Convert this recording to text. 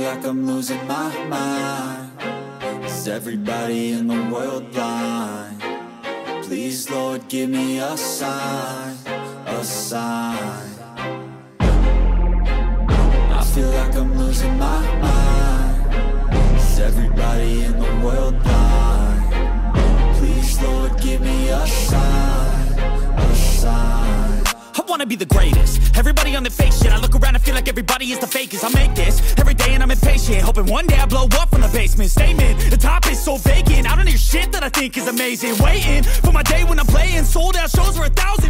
like I'm losing my mind. Is everybody in the world blind? Please, Lord, give me a sign, a sign. I feel like I'm losing my mind. Is everybody in the world blind? Please, Lord, give me a sign, a sign. I wanna be the greatest. Everybody on the fake shit. I look around and feel like everybody is the fakest. I make this every day and I'm impatient, hoping one day I blow up from the basement. Statement, the top is so vacant. I don't hear shit that I think is amazing. Waiting for my day when I'm playing sold out shows for 1,000